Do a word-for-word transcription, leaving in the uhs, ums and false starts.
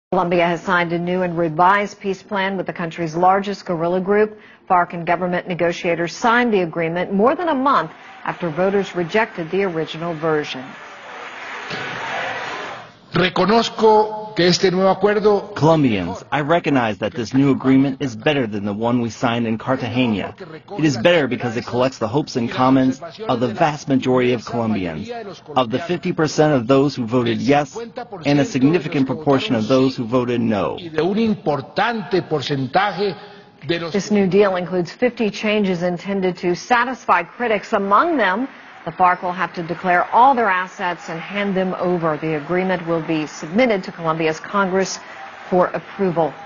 Colombia has signed a new and revised peace plan with the country's largest guerrilla group. FARC and government negotiators signed the agreement more than a month after voters rejected the original version. Reconozco que este nuevo acuerdo. Colombians, I recognize that this new agreement is better than the one we signed in Cartagena. It is better because it collects the hopes and comments of the vast majority of Colombians, of the fifty percent of those who voted yes, and a significant proportion of those who voted no. This new deal includes fifty changes intended to satisfy critics. Among them, the FARC will have to declare all their assets and hand them over. The agreement will be submitted to Colombia's Congress for approval.